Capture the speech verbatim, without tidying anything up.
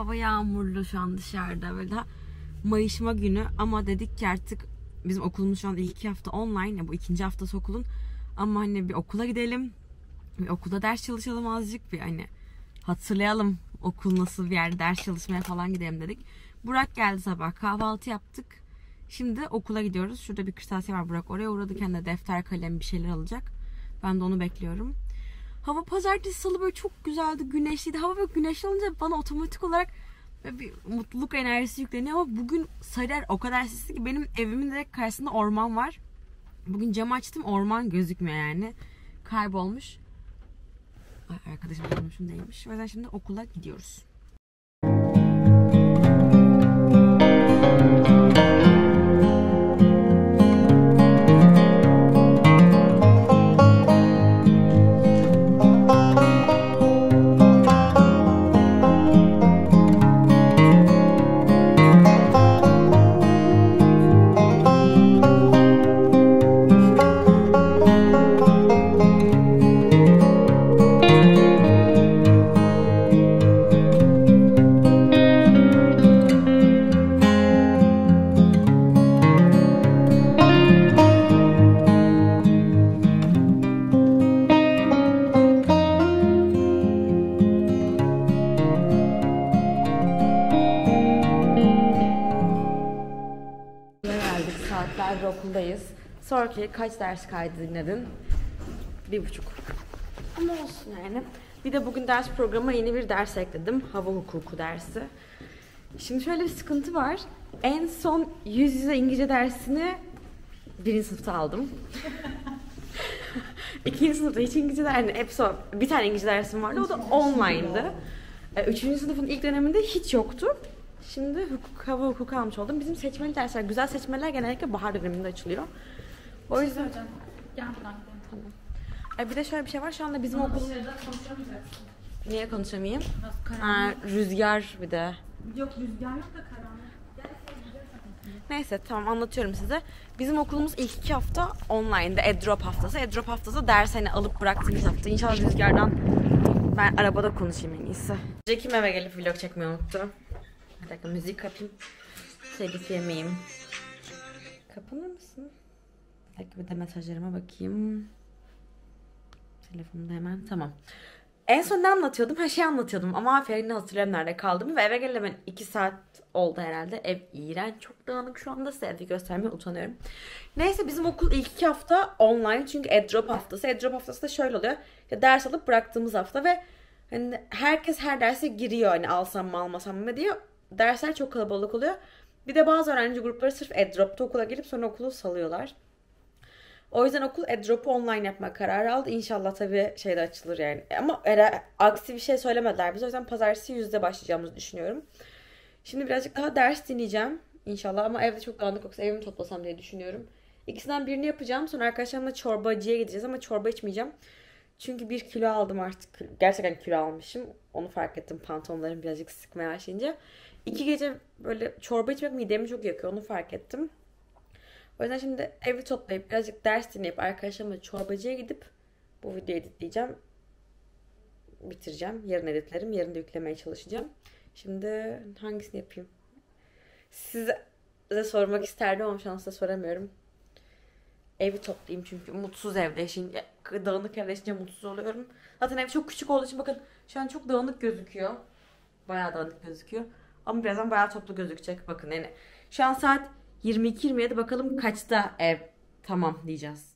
hava yağmurlu şu an dışarıda. Böyle daha mayışma günü ama dedik ki artık bizim okulumuz şu an ilk iki hafta online. Ya bu ikinci haftası okulun. Ama hani bir okula gidelim. Bir okulda ders çalışalım azıcık. Bir hani hatırlayalım okul nasıl bir yerde, ders çalışmaya falan gidelim dedik. Burak geldi sabah. Kahvaltı yaptık. Şimdi okula gidiyoruz. Şurada bir kırtasiye var Burak. Oraya uğradı. Kendine defter, kalem bir şeyler alacak. Ben de onu bekliyorum. Hava pazartesi, salı böyle çok güzeldi. Güneşliydi. Hava böyle güneşli olunca bana otomatik olarak bir mutluluk enerjisi yükleniyor. Ama bugün Sarıyer o kadar sisli ki benim evimin direkt karşısında orman var. Bugün camı açtım. Orman gözükmüyor yani. Kaybolmuş. Ay, arkadaşım görmüşüm değilmiş. O yüzden şimdi okula gidiyoruz. Saatlerdir okuldayız. Sonraki kaç ders kaydı dinledin? Bir buçuk. Ama olsun yani. Bir de bugün ders programına yeni bir ders ekledim. Hava hukuku dersi. Şimdi şöyle bir sıkıntı var. En son yüz yüze İngilizce dersini birinci sınıfta aldım. İkinci sınıfta hiç İngilizce dersi, hep son. Bir tane İngilizce dersim vardı. O da online'dı. Üçüncü sınıfın ilk döneminde hiç yoktu. Şimdi hukuk, hava hukuku almış oldum. Bizim seçmeli dersler, güzel seçmeler genellikle bahar döneminde açılıyor. O yüzden... Tamam. E bir de şöyle bir şey var, şu anda bizim okul... Niye konuşamayayım? Ha, rüzgar bir de. Yok, rüzgar yok da karanlık. Neyse tamam, anlatıyorum size. Bizim okulumuz ilk iki hafta online'da, AirDrop haftası. AirDrop haftası ders hani alıp bıraktığımız hafta. İnşallah rüzgardan ben arabada konuşayım en iyisi. Jack'im eve gelip vlog çekmeyi unuttu. Bir dakika müzik kapayım. Telif yemeyeyim. Kapanır mısın? Bir dakika bir de mesajlarıma bakayım. Telefonumda hemen. Tamam. En son ne anlatıyordum? Her şeyi anlatıyordum. Ama aferin hatırlıyorum nerede kaldım. Ve eve geldim ben iki saat oldu herhalde. Ev iğrenç. Çok dağınık şu anda. Size evi göstermeye utanıyorum. Neyse bizim okul ilk iki hafta online. Çünkü AirDrop haftası. AirDrop haftası da şöyle oluyor. Ya ders alıp bıraktığımız hafta ve hani herkes her derse giriyor. Hani alsam mı almasam mı diye. Dersler çok kalabalık oluyor. Bir de bazı öğrenci grupları sırf AirDrop'ta okula gelip sonra okulu salıyorlar. O yüzden okul AirDrop'u online yapma kararı aldı. İnşallah tabii şeyde açılır yani. Ama era, aksi bir şey söylemediler bize. O yüzden pazartesi yüzde başlayacağımızı düşünüyorum. Şimdi birazcık daha ders dinleyeceğim inşallah. Ama evde çok dağınık yoksa evimi toplasam diye düşünüyorum. İkisinden birini yapacağım. Sonra arkadaşlarımla çorbacıya gideceğiz ama çorba içmeyeceğim. Çünkü bir kilo aldım artık. Gerçekten kilo almışım. Onu fark ettim pantolonlarım birazcık sıkmaya başlayınca. İki gece böyle çorba içmek midemi çok yakıyor. Onu fark ettim. O yüzden şimdi evi toplayıp birazcık ders dinleyip arkadaşlarımla çorbacıya gidip bu videoyu editleyeceğim. Bitireceğim. Yarın editlerim. Yarın da yüklemeye çalışacağım. Şimdi hangisini yapayım? Size, size sormak isterdim ama şu an size soramıyorum. Evi toplayayım çünkü mutsuz evde yaşayınca, dağınık evde yaşayınca mutsuz oluyorum. Zaten ev çok küçük olduğu için bakın şu an çok dağınık gözüküyor. Bayağı dağınık gözüküyor. Ama birazdan bayağı toplu gözükecek. Bakın yani şu an saat yirmi iki yirmi yedi, bakalım kaçta ev tamam diyeceğiz.